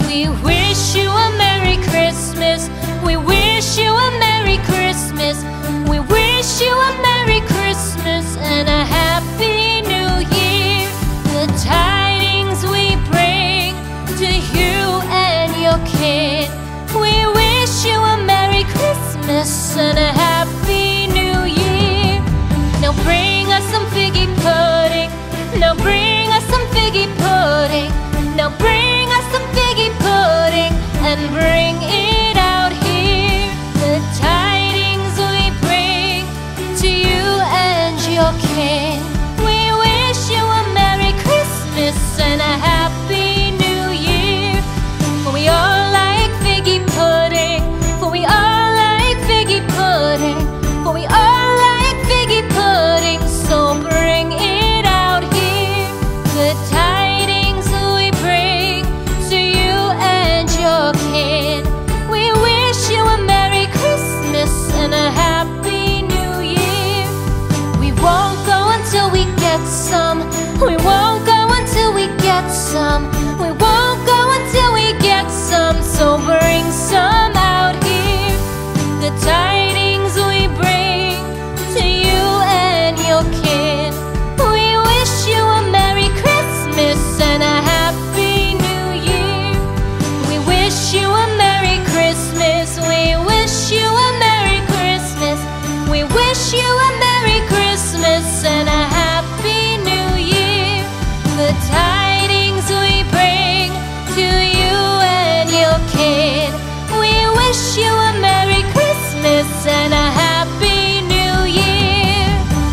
We wish you a Merry Christmas. We wish you a Merry Christmas. We wish you a Merry Christmas and a Happy New Year. The tidings we bring to you and your kid. We wish you a Merry Christmas and a Happy New Year. Now bring us some figgy pudding. Now bring us some figgy pudding. Now bring us some figgy pudding and bring it out here. The tidings we bring to you and your king. We wish you a Merry Christmas and a Happy New Year. For we all like figgy pudding. For we all like figgy pudding. For we all like figgy pudding. So bring it out here. The tidings we bring to you and your kid. We wish you a Merry Christmas and a Happy New Year. We won't go until we get some. We won't go until we get some. We won't go until we get some. So bring some out here. The tidings we bring to you and your kid. We wish you a Merry Christmas and a Happy New Year. We wish you a Merry Christmas. We wish you a Merry Christmas. We wish you a Merry Christmas and a Happy New Year. The tidings we bring to you and your kid. We wish you a Merry Christmas and a Happy New Year.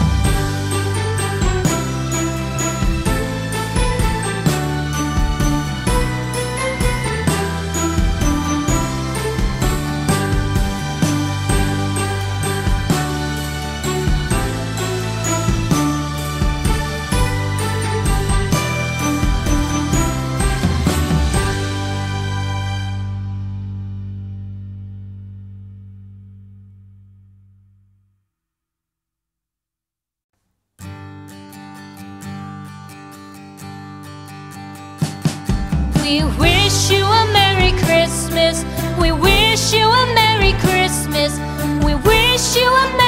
We wish you a Merry Christmas. We wish you a Merry Christmas. We wish you a Merry